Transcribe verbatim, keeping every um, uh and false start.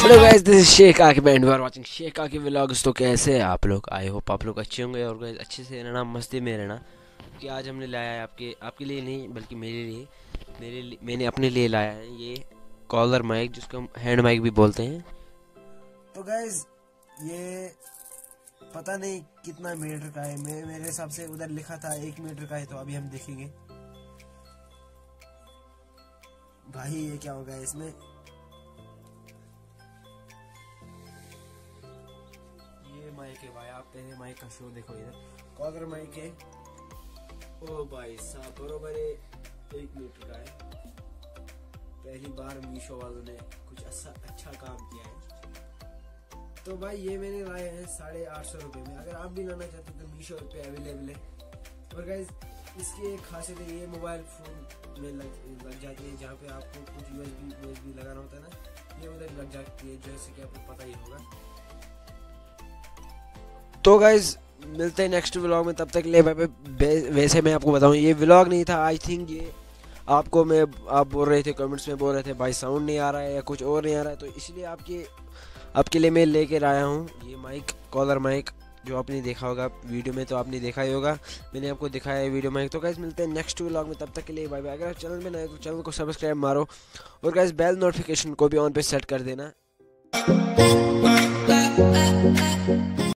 Hello guys, this is Sheikh Aqib and you are watching Sheikh Aqib vlogs. तो कैसे हैं आप लोग? आई होप आप लोग अच्छे होंगे और गाइस अच्छे से रहना, मस्ती में रहना। कि आज हमने लाया है आपके आपके लिए नहीं बल्कि मेरे लिए मेरे लिए मैंने अपने लिए लाया है ये कॉलर माइक, जिसको हम हैंड माइक भी बोलते हैं। तो गाइज ये पता नहीं कितना मीटर का है। मैं मेरे हिसाब से उधर लिखा था एक मीटर का है, तो अभी हम देखेंगे भाई ये क्या होगा इसमें। ये माइक है भाई, आप पहले माइक का शो देखो। इधर कॉलर माइक है। ओ भाई साहब बरोबर है, एक मीटर का है। पहली बार मीशो वालों ने कुछ अच्छा अच्छा काम किया है। तो भाई ये मैंने लाए हैं साढ़े आठ सौ रुपये में। अगर आप भी लाना चाहते तो मीशो पे अवेलेबल है। और गाइज इसकी एक खासियत है, ये मोबाइल फोन में लग लग जाती है। जहाँ पे आपको कुछ यूएसबी यूएसबी लगाना होता है ना, ये उधर लग जाती है, जैसे कि आपको पता ही होगा। तो गाइज मिलते हैं नेक्स्ट व्लॉग में, तब तक ले भाई। वैसे मैं आपको बताऊं, ये व्लॉग नहीं था। आई थिंक ये आपको मैं आप बोल रहे थे कमेंट्स में, बोल रहे थे भाई साउंड नहीं आ रहा है या कुछ और नहीं आ रहा है, तो इसलिए आपके आपके लिए मैं लेकर आया हूँ ये माइक, कॉलर माइक, जो आपने देखा होगा वीडियो में। तो आपने देखा ही होगा, मैंने आपको दिखाया है वीडियो माइक। तो गाइस मिलते हैं नेक्स्ट व्लॉग में, तब तक के लिए बाय बाय। अगर आप चैनल में नए तो चैनल को सब्सक्राइब मारो और गाइस बेल नोटिफिकेशन को भी ऑन पे सेट कर देना।